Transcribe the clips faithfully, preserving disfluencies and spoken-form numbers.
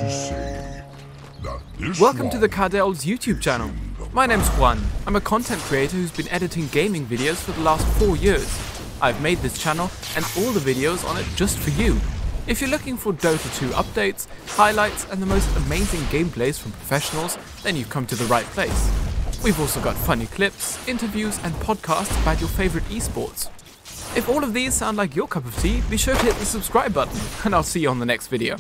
to say that this Welcome to the one Cardel's YouTube channel. My name's Juan. I'm a content creator who's been editing gaming videos for the last four years. I've made this channel and all the videos on it just for you. If you're looking for Dota two updates, highlights and the most amazing gameplays from professionals, then you've come to the right place. We've also got funny clips, interviews and podcasts about your favorite esports. If all of these sound like your cup of tea, be sure to hit the subscribe button and I'll see you on the next video.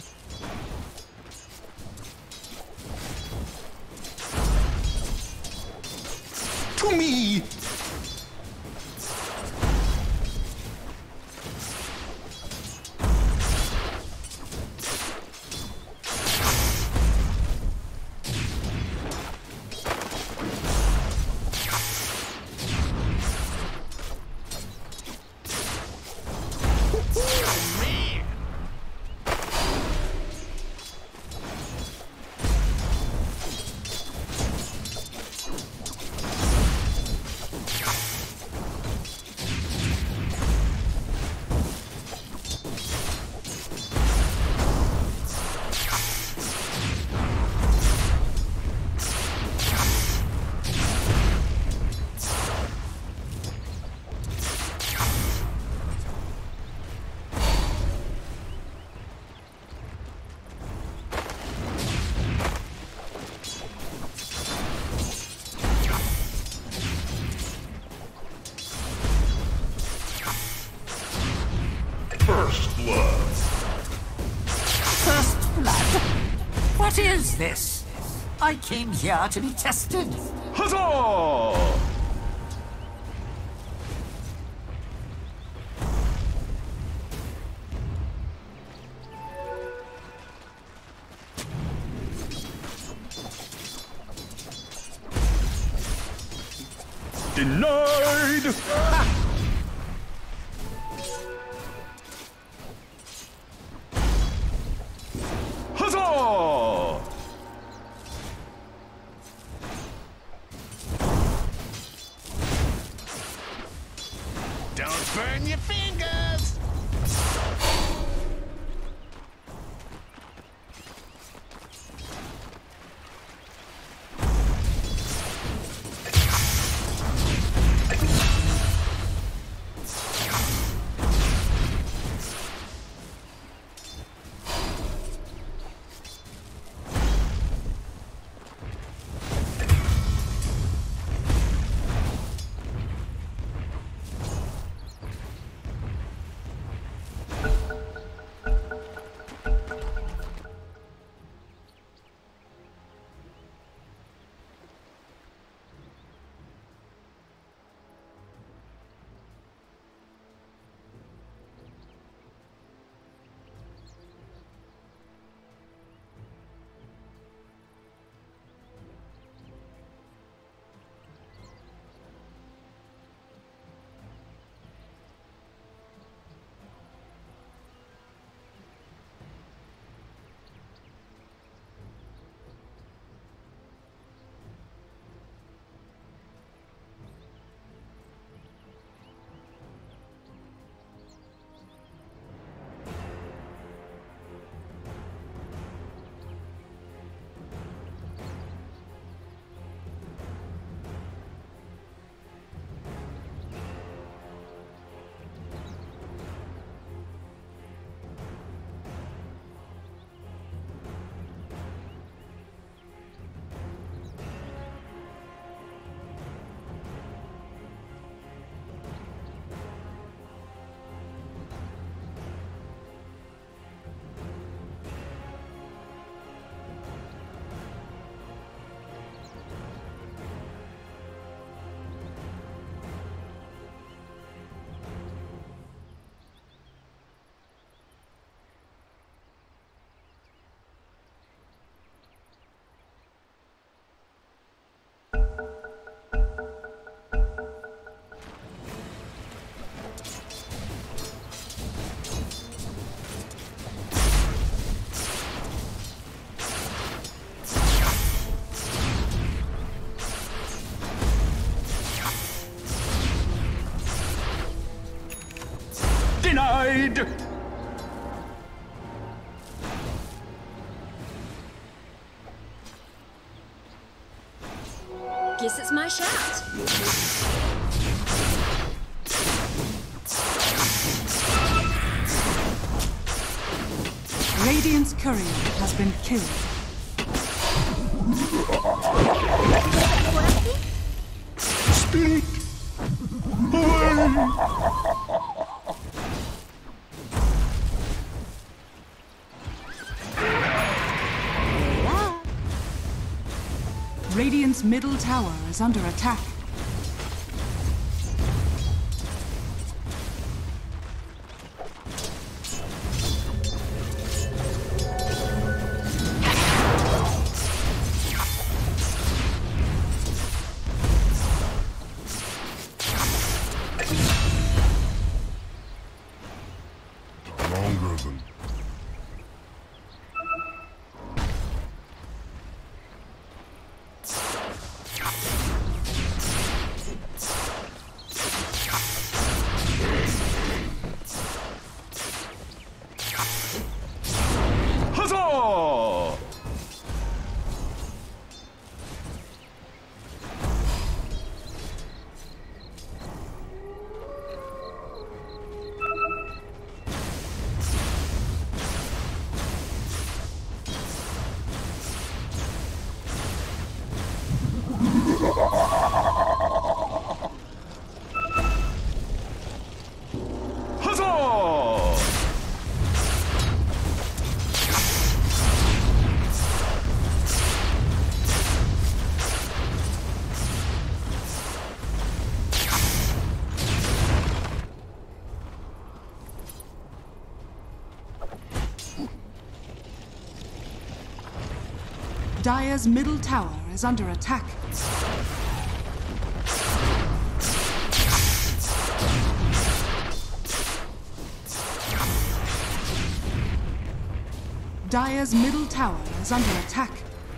to me. First blood. First blood? What is this? I came here to be tested. Huzzah! Denied! Huzzah! Don't burn your fingers! Denied! Guess it's my shout. Radiant's courier has been killed. Spirit away! Radiant's middle tower is under attack. Longer than Huzzah! Huzzah! Dire's middle tower is under attack. Dire's middle tower is under attack.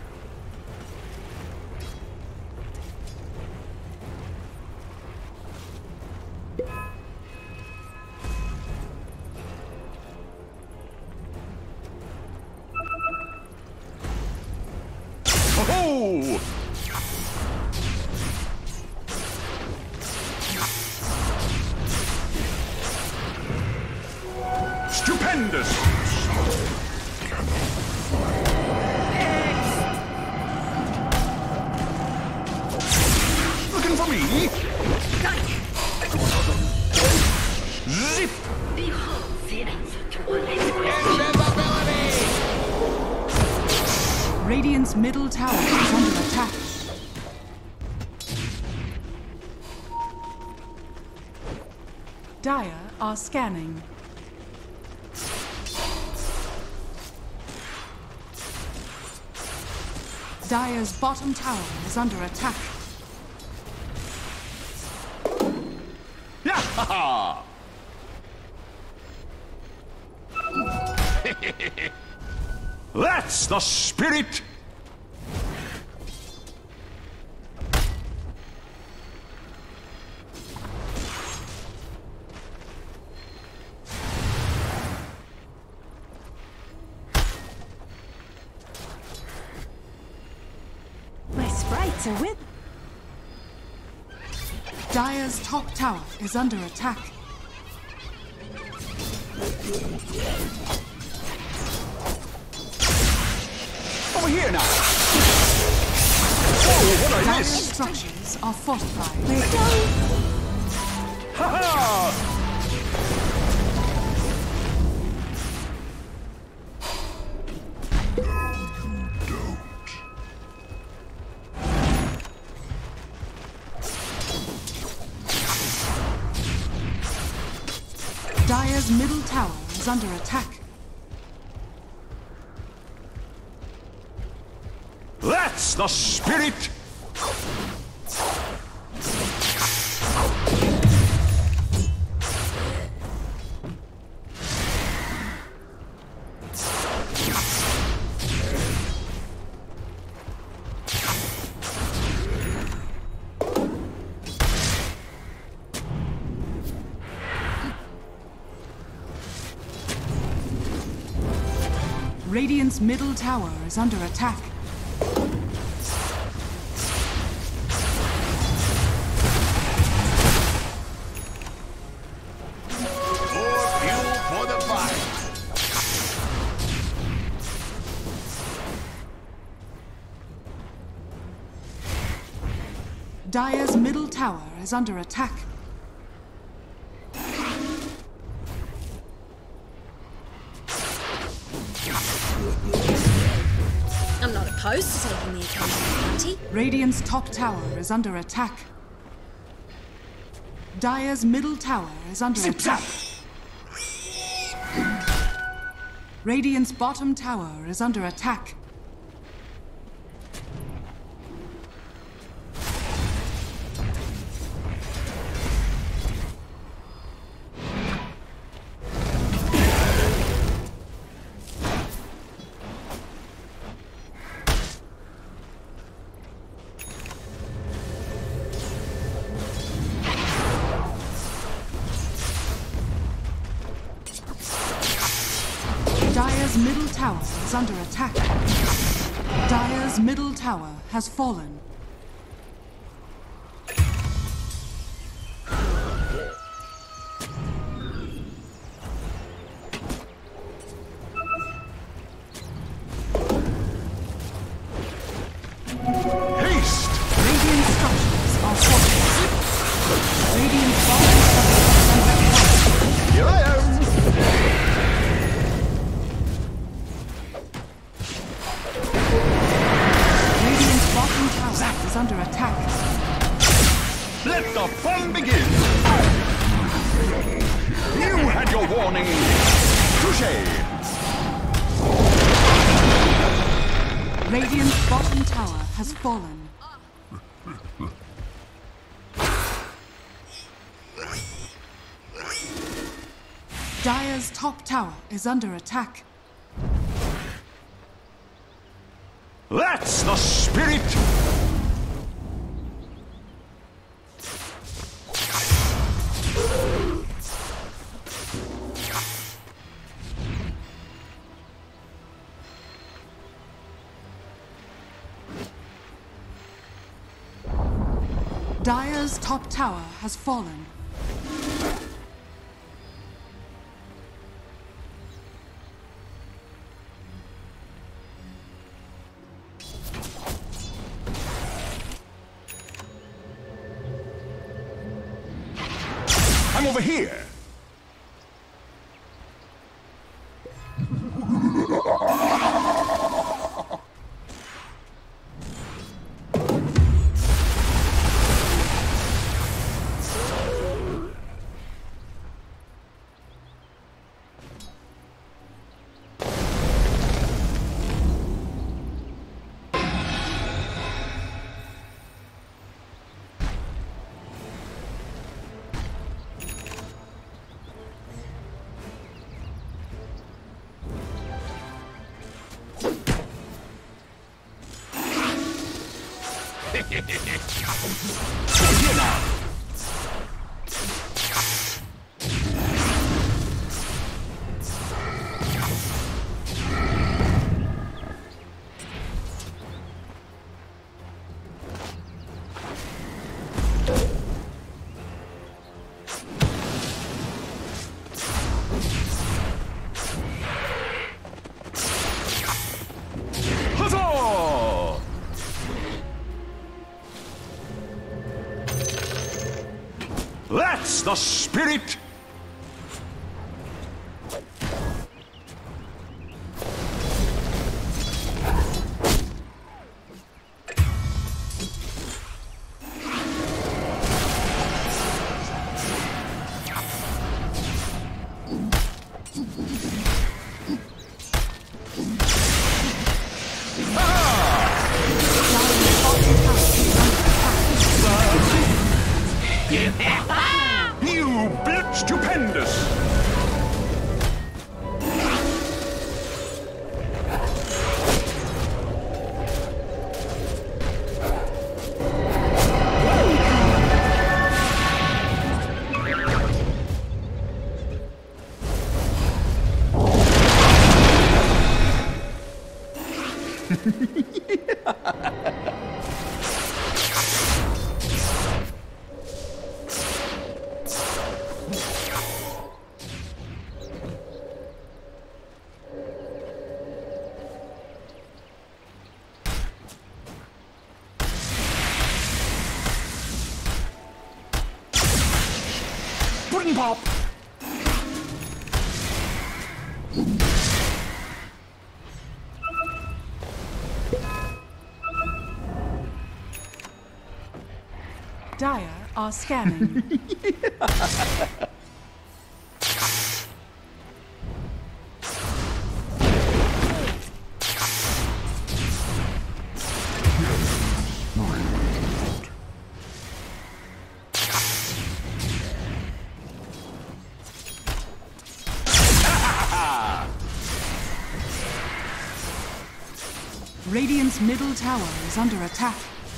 Oh! Stupendous! Looking for me? Zip! Radiant's middle tower is under attack. Dire are scanning. Dire's bottom tower is under attack. Yeah! That's the spirit! My sprites are with. Dire's top tower is under attack. Over here now! Oh, what I Dire's missed! structures are fortified. Ha ha! Dire's middle tower is under attack. That's the spirit! Radiant's middle tower is under attack. Dire's middle tower is under attack. I'm not opposed to taking the occasional bounty. Radiant's top tower is under attack. Dire's middle tower is under Zip attack. zap! Radiant's bottom tower is under attack. Dire's middle tower is under attack. Dire's middle tower has fallen. Haste! Radiant structures are fortified. Radiant bottom tower is under attack. Here I am! Radiant's bottom tower is under attack. Let the fun begin! You had your warning! Touché! Radiant's bottom tower has fallen. Dire's top tower is under attack. That's the spirit! Dire's top tower has fallen. I'm over here! Here now! Huzzah! That's the spirit! You bit stupendous! Button pop! Dire are scanning. Radiant's middle tower is under attack.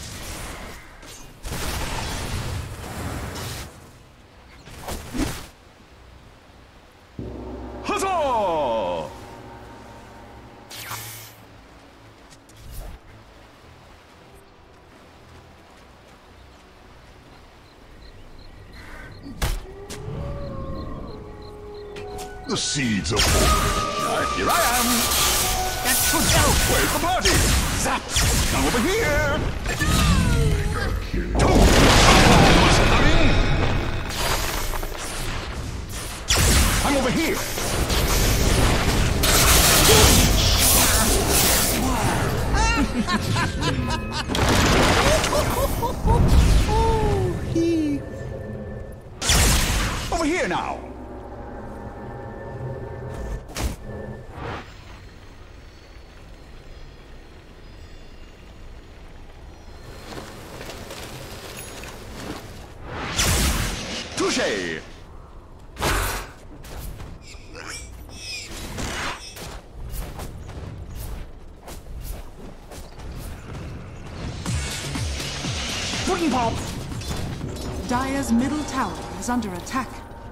Huzzah! The seeds of hope. Here I am! That should help! Where's the party? Zap! Come over here! Two! I'm over here! Oh, he... Over here now! Touché! Button pop! Dire's middle tower is under attack.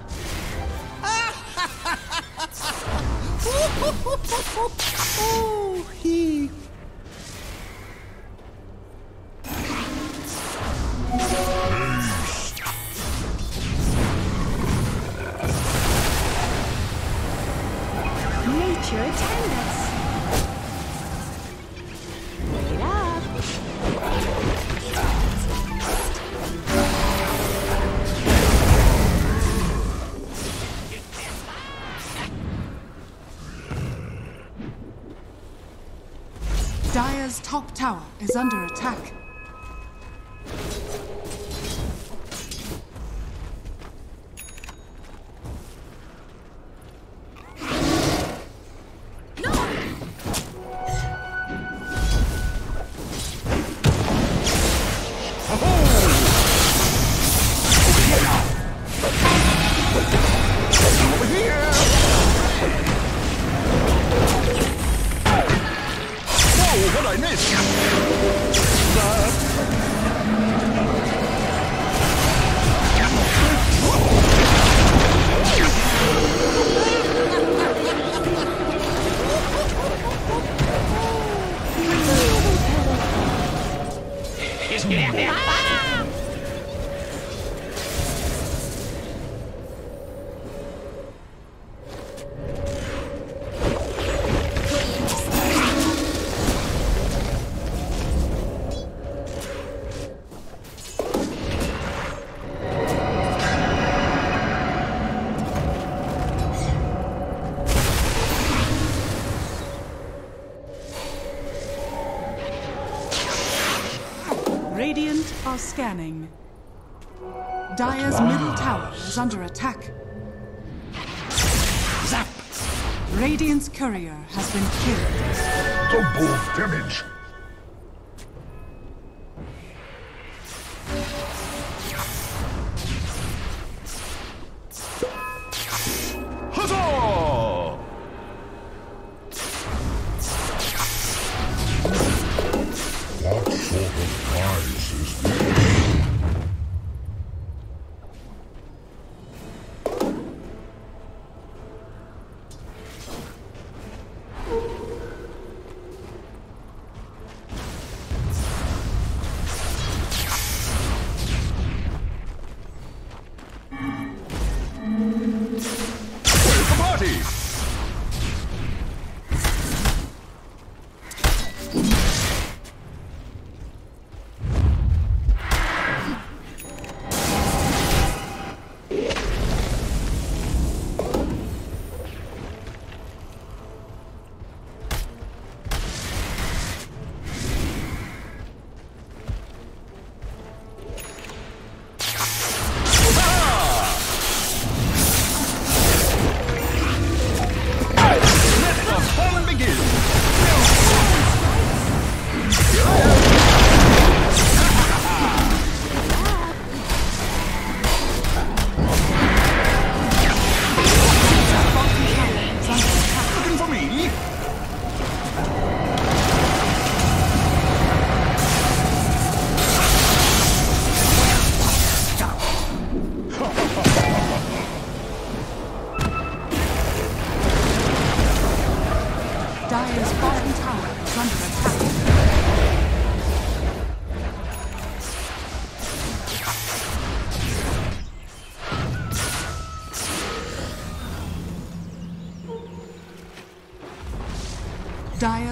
Oh, he... Nature attend us. Wait up. Dire's top tower is under attack. What I missed? Radiant are scanning. Dire's middle tower is under attack. Zap! Radiant's courier has been killed. Double damage! Huzzah! What sort of prize is this?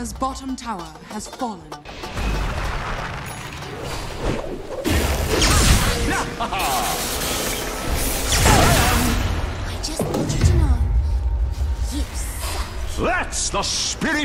Dire's bottom tower has fallen. I just want you to know, you suck. That's the spirit!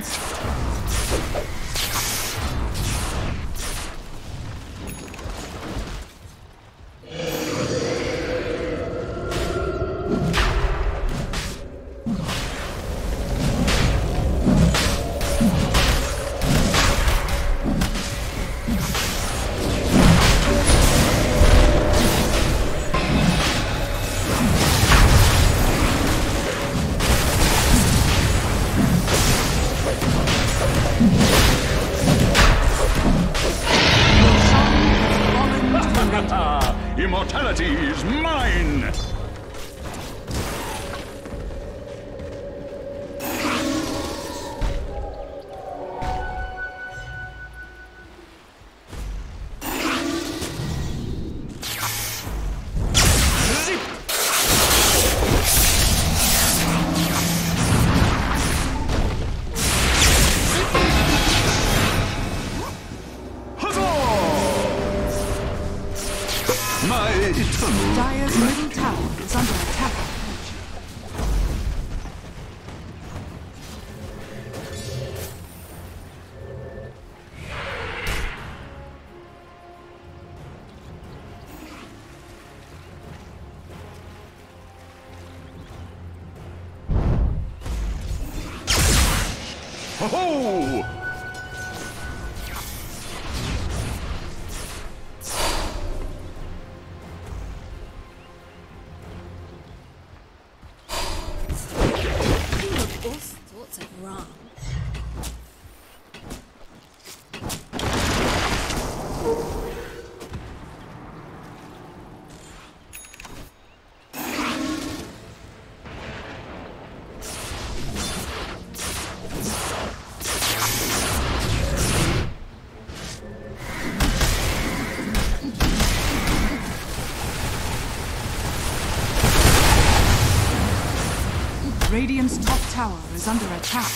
Immortality is mine! My eternal Dire's middle tower is under attack. Ho-ho! All sorts of wrong. Radiant's top tower is under attack.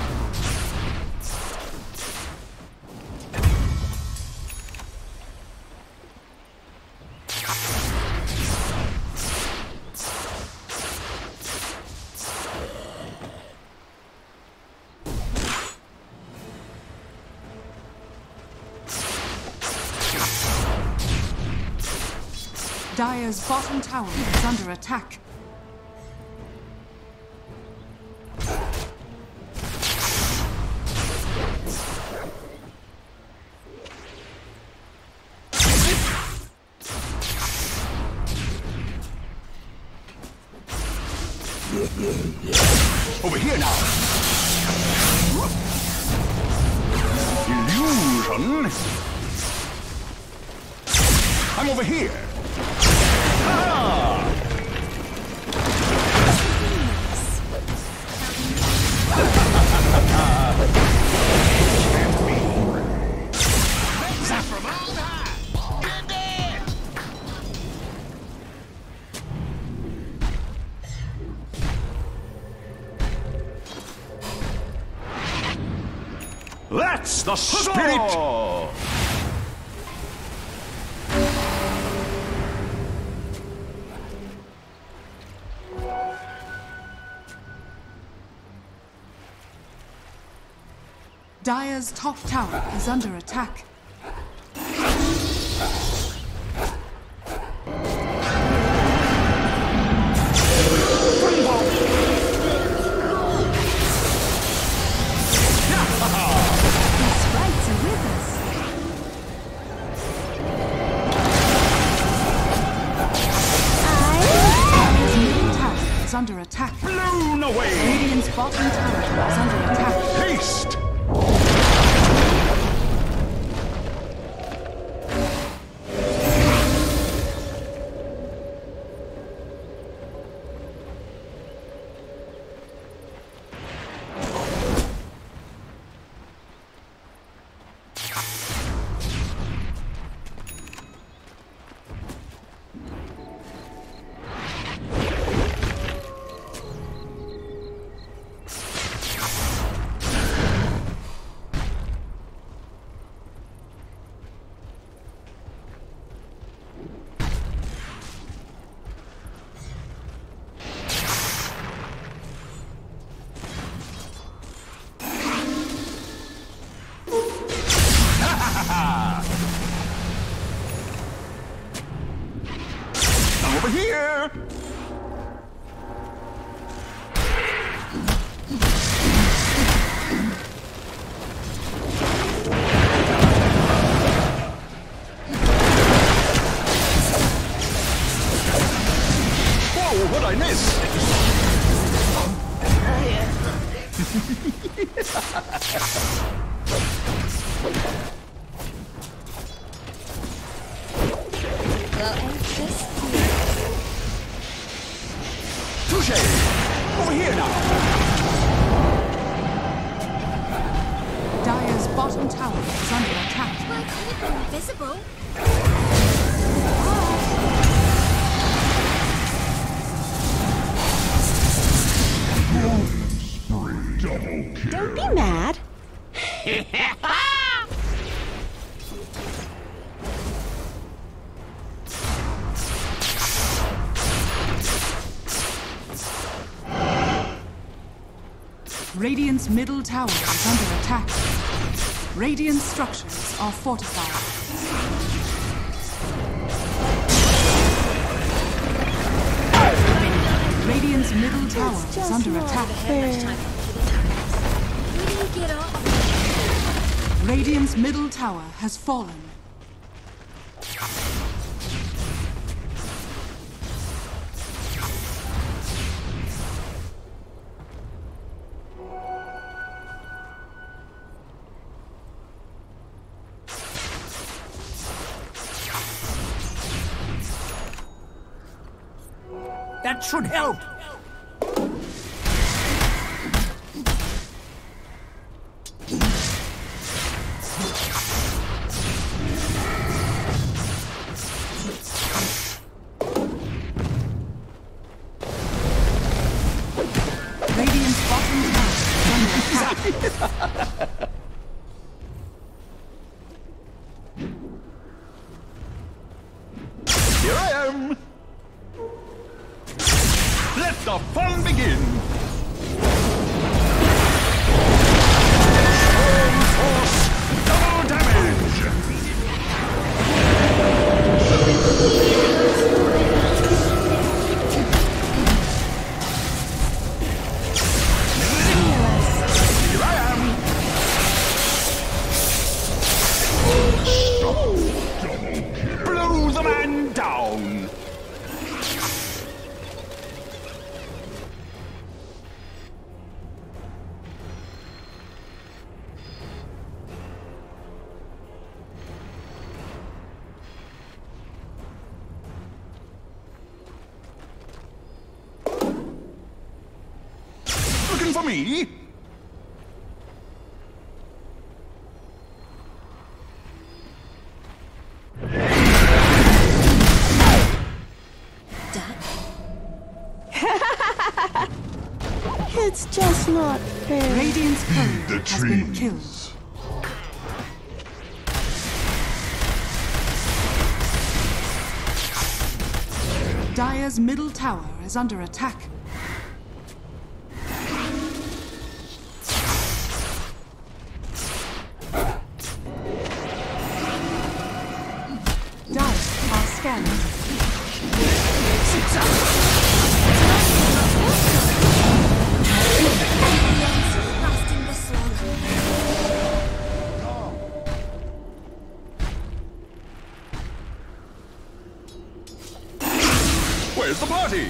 Dire's bottom tower is under attack. Over here now! Illusion! I'm over here! Ah! That's the spirit! Dire's top tower is under attack. Under attack. Blown away! Radiant's bottom tower is under attack. Haste! Come over here! Whoa, what'd I miss? Well, ain't this Touche! Over here now! Dire's bottom tower is under attack. Well, I could have been invisible. Double kill. Don't be mad. Radiant's middle tower is under attack. Radiant structures are fortified. Radiant's middle tower is under attack. Where do you get off? Radiant's middle tower has fallen. That should help. Radiant's bottom tower is under attack. Here I am! Let the fun begin! Storm force, double damage! Here I am! Stop! Blow the man down! Looking for me? It's just not fair. Radiant's courier The has been trees. killed. Dire's middle tower is under attack. Dire are scanning. Lasting the slog. Where's the party?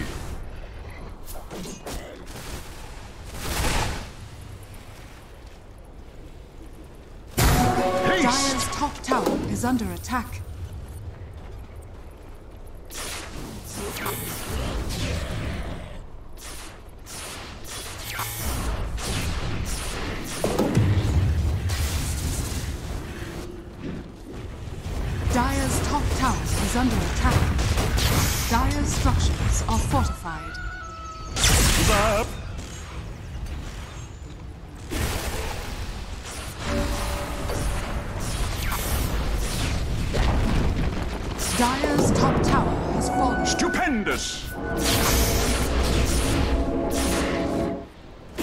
Haste! Dire's top tower is under attack. Dire's top tower is under attack. Dire's structures are fortified. What's up? Dire's top tower has fallen. Stupendous!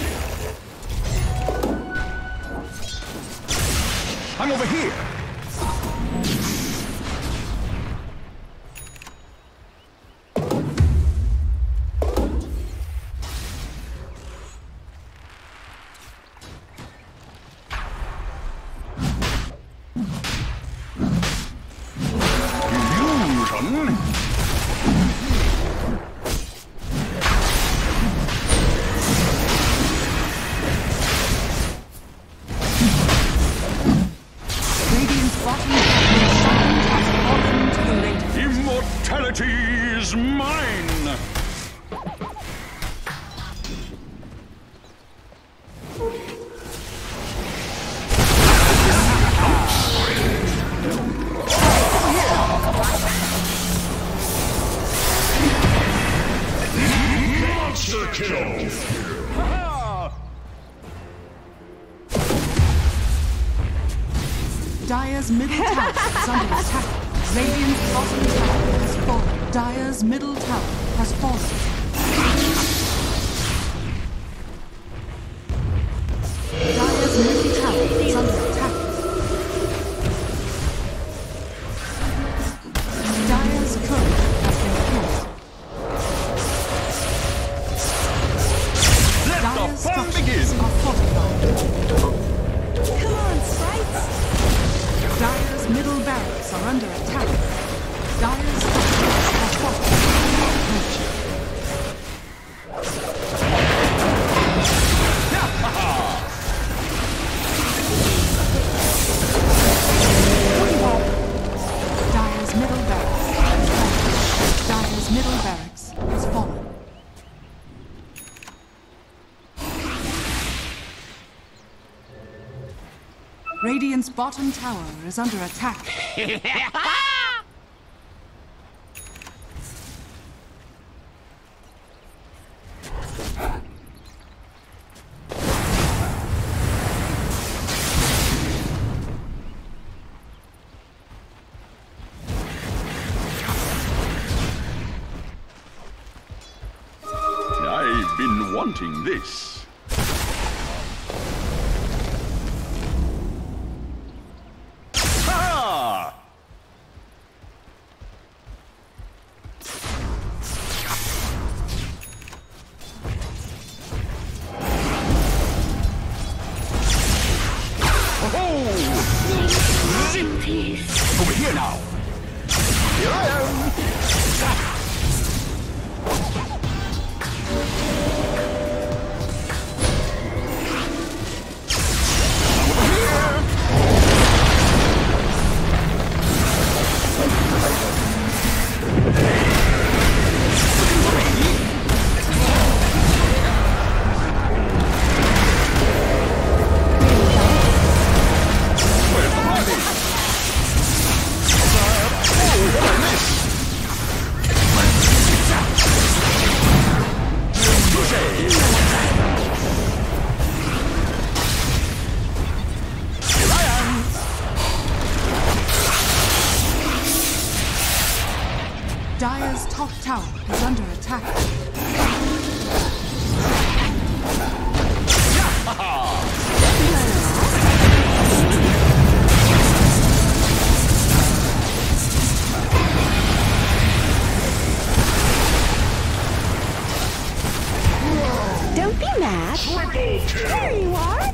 I'm over here! on. Radiant's bottom tower has fallen to the Radiant. Immortality is mine. Monster kill! Dire's middle tower is under attack. Radiant's bottom tower has fallen. Dire's middle tower has fallen. Dire's middle tower is under attack. Dire's current has been killed. Let Dire's the fun structures begin. are fortified. Come on, sprites! Dire's middle barracks are under attack. Dire's structures are fortified. Dire's middle barracks has fallen. Dire's middle barracks has fallen. Radiant's bottom tower is under attack. I've been wanting this. Ha! Oh! Over here now. Here I am. Dire's top tower is under attack. Don't be mad. There you are.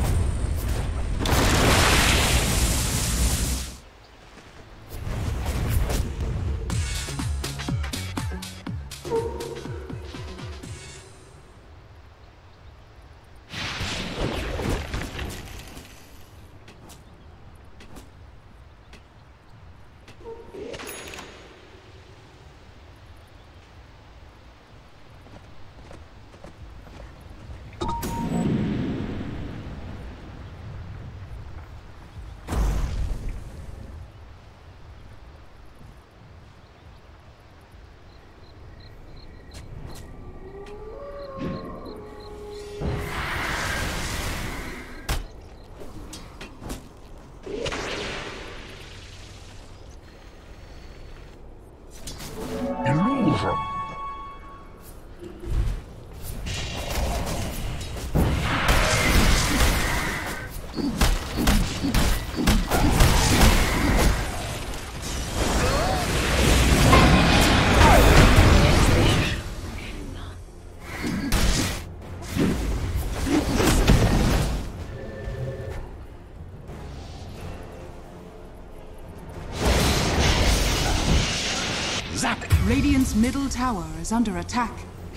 Illusion. Zap! Radiant's middle tower is under attack.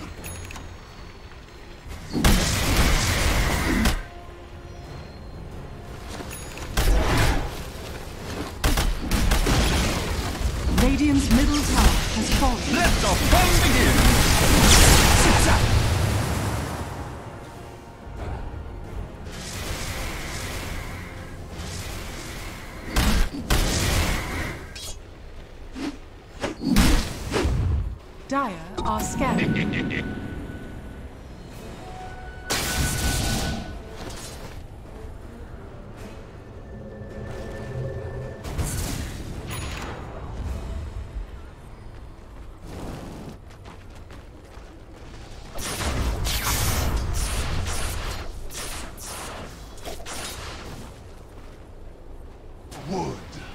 Radiant's middle tower has fallen. Let the fun begin! Zip-zap! Dire are scanning. Wood.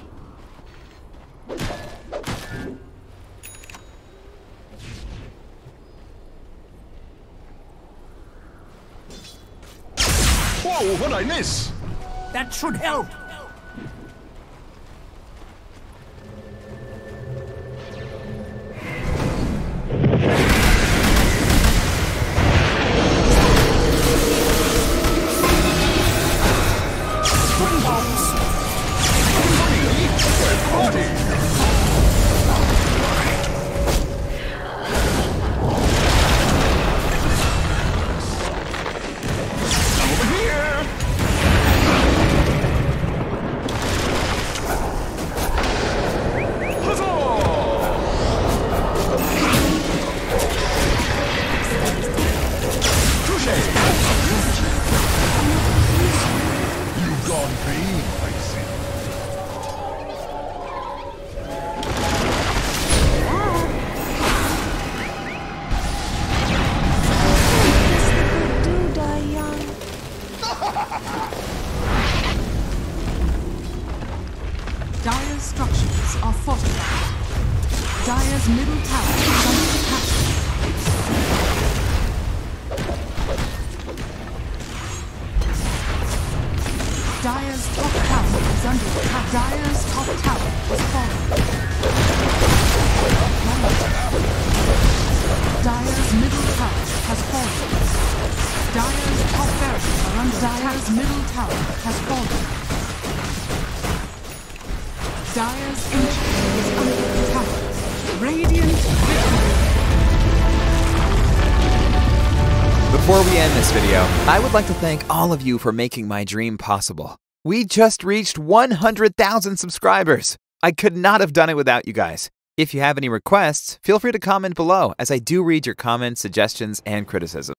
Whoa, what'd I miss? That should help. Dire's structures are fortified. Dire's middle tower is under attack. Dire's top tower is under attack. Dire's top tower has fallen. Dire's middle tower has fallen. Dire's top barracks are under attack. Dire's middle tower has fallen. Dire's ancient is under attack. Radiant victory. Before we end this video, I would like to thank all of you for making my dream possible. We just reached one hundred thousand subscribers. I could not have done it without you guys. If you have any requests, feel free to comment below, as I do read your comments, suggestions, and criticism.